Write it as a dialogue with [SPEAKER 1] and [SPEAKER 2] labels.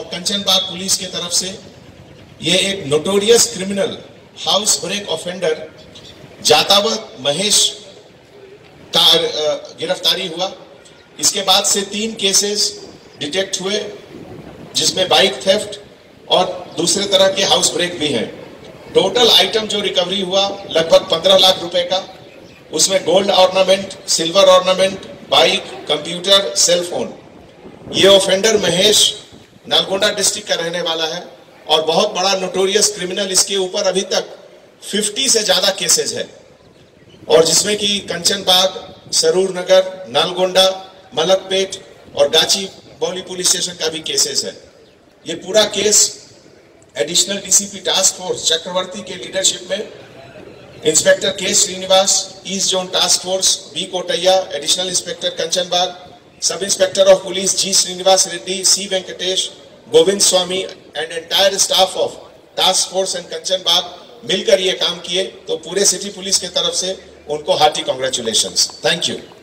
[SPEAKER 1] Kanchanbagh police के तरफ से ये एक notorious criminal house break offender Jatavath Mahesh का गिरफ्तारी हुआ। इसके बाद से 3 केसेस डिटेक्ट हुए, जिसमें बाइक थेफ्ट और दूसरे तरह के हाउस ब्रेक भी हैं। टोटल आइटम जो रिकवरी हुआ लगभग 15 लाख रुपए का, उसमें gold ornament, silver ornament, bike, computer, cell phone. ये ऑफेंडर महेश नलगोंडा डिस्ट्रिक्ट का रहने वाला है और बहुत बड़ा नोटोरियस क्रिमिनल। इसके ऊपर अभी तक 50 से ज्यादा केसेस है, और जिसमें कि कंचनबाग, सरूर नगर, नलगोंडा, मलकपेट और गाची बौली पुलिस स्टेशन का भी केसेस है। ये पूरा case additional DCP task force Chakravarthy के लीडरशिप में inspector K Srinivas, east zone task force B Kotaiah, additional inspector Kanchanbagh, sub inspector of police G Srinivas Reddy, C Venkatesh, Govind Swamy and entire staff of task force and Kanchanbagh मिलकर ये काम किए। तो पूरे सिटी पुलिस के तरफ से उनको हार्टी कांग्रेचुलेशंस। Thank you.